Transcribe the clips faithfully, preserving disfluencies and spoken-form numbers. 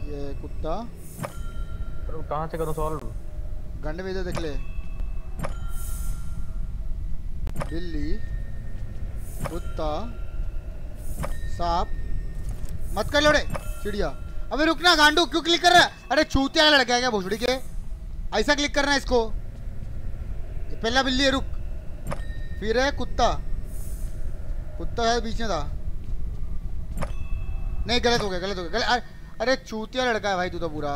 ये कुत्ता तो कहाँ से करूँ सॉल्व? गंडे में इधर देख ले। बिल्ली, कुत्ता, सांप, मत कर लोड़े, चिड़िया। अबे रुकना गांडू, क्यों क्लिक कर रहा है? अरे चूतिया लड़का है क्या भोसड़ी के? ऐसा क्लिक करना है इसको। पहला बिल्ली है, रुक। फिर है कुत्ता, कुत्ता है बीच में था। नहीं गलत हो गया, गलत हो गया गलत। अरे चूतिया लड़का है भाई तू तो पूरा,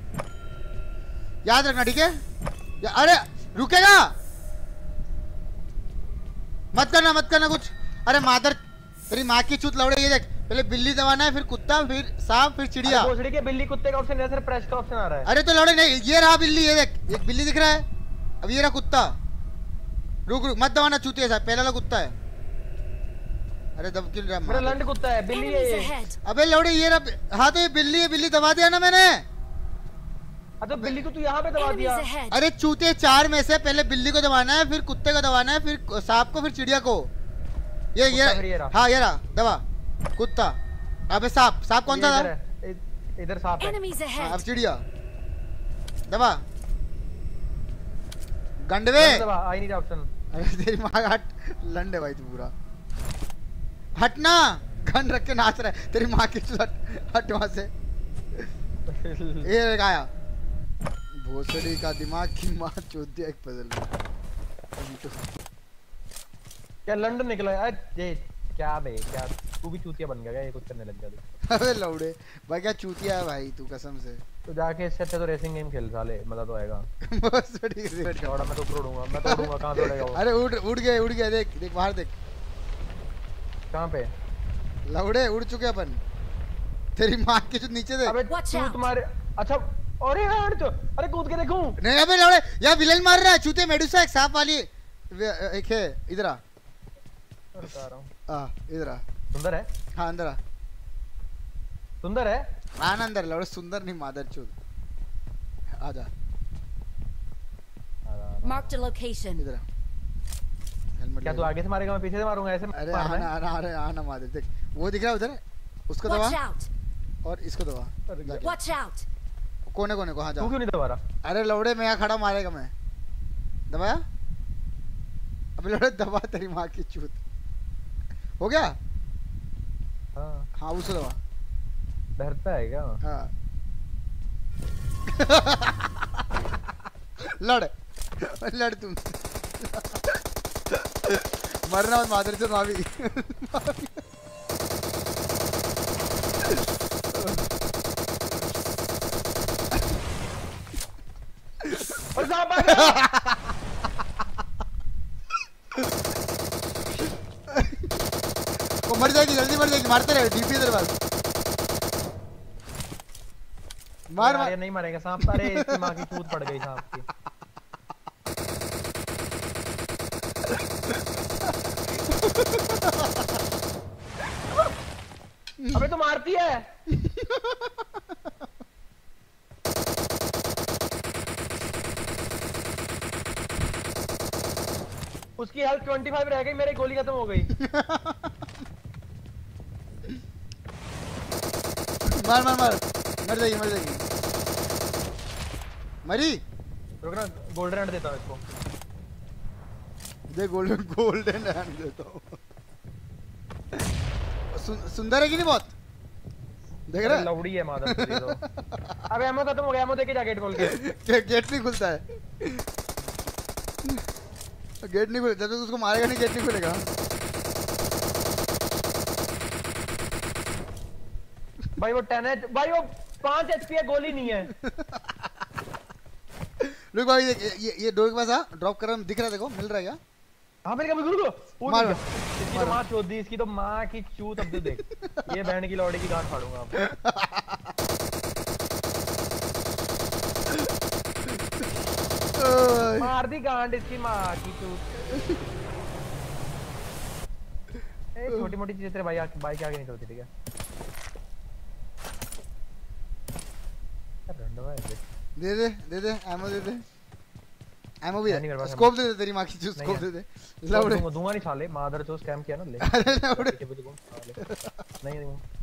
याद रखना ठीक है? अरे रुकेगा मत करना, मत करना कुछ। अरे मादर तेरी माँ की चूत लौड़े। ये देख, पहले बिल्ली दबाना है, फिर कुत्ता, फिर सांप, फिर चिड़िया। भोसड़ी के बिल्ली कुत्ते का ऑप्शन नहीं, सिर्फ प्रेस का ऑप्शन आ रहा है। अरे तो लौड़े नहीं, ये रहा बिल्ली। ये देख, एक बिल्ली दिख रहा है। अब ये रहा कुत्ता। रुक रुक, मत दबाना चूतिया साहब, पहला वाला कुत्ता है। अरे दब क्यों रहा? मेरा लंड कुत्ता है, बिल्ली है ये। अबे लौड़े ये रहा। हाँ तो ये बिल्ली है, बिल्ली दबा दिया ना मैंने। तो बिल्ली को तू यहाँ पे दबा दिया। अरे चूते चार में से पहले बिल्ली को दबाना है, फिर कुत्ते को दबाना है, फिर सांप को, फिर चिड़िया को। ये ये हाँ ये रहा, दबा कुत्ता। अबे सांप, सांप कौन सा था? इधर सांप है। अब चिड़िया दबा। गंडवे दबा, आई नहीं ऑप्शन। अरे तेरी माँ हट, लंडे भाई तू पूरा। हटना, गन रख के नाच रहा है तेरी माँ की चूत। हट वहां से। ये आया भोसड़ी का दिमाग की माँ चोद दिया एक पजल में। क्या लंडन निकला है? ये क्या बे, क्या तू भी चूतिया बन गया? ये कुछ करने लग गया। अबे लौड़े भाई क्या चूतिया है भाई तू, कसम से। तो जाके इससे अच्छा तो रेसिंग गेम खेल साले, मजा तो आएगा। भोसड़ी से छोड़ा, मैं तो तोड़ूंगा, मैं तोड़ूंगा। कहां तोड़ेगा वो? अरे उड़ उड़ गए, उड़ गए। देख देख बाहर देख। कहां पे? लौड़े उड़ चुके अपन। तेरी माँ की चूत नीचे देख। अबे तू तुम्हारे अच्छा। अरे यार तो, अरे कूद के देखूं। नहीं अबे लौड़े, यार विलेन मार रहा है चूते। मेडुसा एक सांप वाली एक है। इधर आ, बता रहा हूं। हां इधर आ। सुंदर है? हां अंदर आ। सुंदर है? आना अंदर। लौड़े सुंदर नहीं, मादर चूत। आजा। Mark the location. इधर आ। हेलमेट क्या तू आगे से मारेगा, मैं पीछे से मारूंगा? ऐसे अरे आना आना आना आना मादर। देख वो दिख रहा है उधर, उसको दबा और इसको दबा। Watch out. कोने कोने को। हाँ जा। तू क्यों नहीं दबा रहा? अरे लौड़े मैं यहाँ खड़ा, मारेगा मैं। दबाया? अबे लौड़े दबा, तेरी माँ की चूत। हो गया? हाँ हाँ उसको दबा। डरता है क्या? हाँ लड़ लड़ तुम। मरना मत मादर चोद मावी। और सांप आ गया। वो मर जाएगी, जल्दी मर जाएगी। मारते रहे, डीपी इधर बस। मार मार। ये नहीं मरेगा सांप। अरे इसकी माँ की चूत पड़ गई सांप की। अबे तो मारती है। उसकी हेल्थ पच्चीस रह गई, मेरी गोली खत्म हो गई। मार मार मार, मर जाएगी मर जाएगी। मरी। रुक ना, गोल्डन हैंड देता हूँ इसको। दे गोल्डन गोल्डन हैंड देता हूँ। सु, सुंदर है कि नहीं बहुत? देख रहा है? लौड़ी है मादर दे दो। अबे एमो खत्म हो गया, एमो देके जा गेट खोल के। गेट नहीं खुलता है। गेट नहीं खुलता, जब तक उसको मारेगा नहीं गेट नहीं खुलेगा। भाई वो टेन है भाई, वो पांच एचपी है, गोली नहीं है। रुक भाई, ये ये, ये डोर के पास आ, ड्रॉप कर रहा हूं, दिख रहा है देखो, मिल रहा है क्या? हाँ मेरे को रुको। मार इसकी तो माँ चोद दी, इसकी तो माँ की चूत। अब देख ये बैंड की लौड़ी की गांठ फाड़ूंगा अब। मार दी गांड इसकी माँ की चूत। ए छोटी मोटी चीजें तेरे भाई भाई के आगे नहीं चलती, ठीक है? दे दे दे दे एमो दे दे। एमो भी है, स्कोप दे दे, तेरी माँ की चूत स्कोप दे दे। लौड़े दूंगा नहीं साले, मादर चो स्कैम किया ना ले। अरे लौड़े नहीं नहीं